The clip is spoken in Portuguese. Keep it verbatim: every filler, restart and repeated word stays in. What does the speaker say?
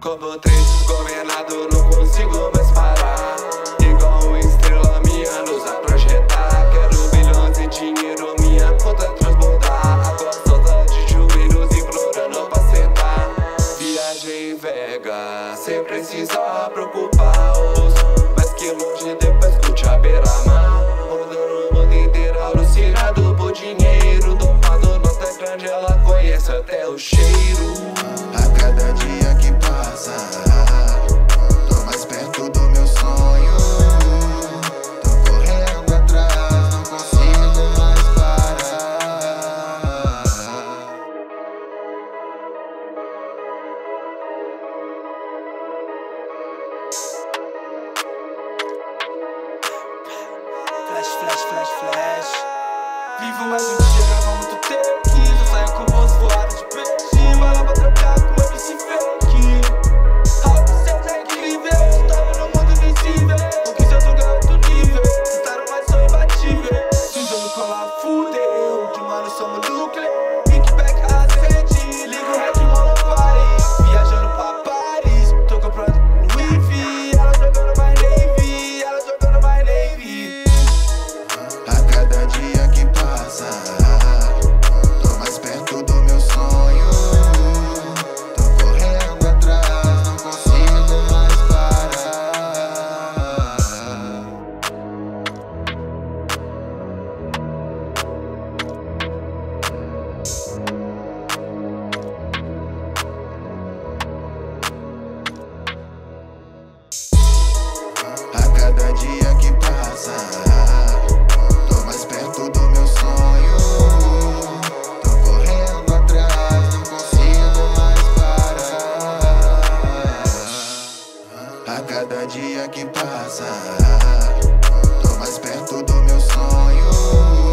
Como três desgovernado, não consigo mais parar. Igual uma estrela, minha luz a projetar. Quero bilhões de dinheiro, minha conta transbordar. Água solta de joelhos implorando pra sentar. Viagem em Vegas, sem precisar preocupar os mais que longe, depois curte a beira-mar. Rodando o mundo inteiro, alucinado por dinheiro. Tomando nota grande, ela conhece até o cheiro. A cada dia que passa, tô mais perto do meu sonho. Tô correndo atrás, não consigo mais parar. Flash, flash, flash, flash. Vivo mais um dia, grava muito tempo. Eu saio com voz voada de peixe. Vai lá pra trocar com uma M C fake. Algo certo é incrível. Tava no mundo invisível. Conquistando um alto nível. Tentaram, mas sou imbatível. Se usando cola, fudeu. De mano somos núcleo. Big back acende. Liga o Red Mono Party. Viajando pra Paris. Tô comprando Louis V. Ela jogando mais Navy. Ela jogando mais Navy. A cada dia que passa, tô mais perto do meu sonho. Tô correndo atrás, não consigo mais parar. A cada dia que passa, tô mais perto do meu sonho. Tô correndo atrás, não consigo mais parar. A cada dia que passa, tô mais perto do meu sonho.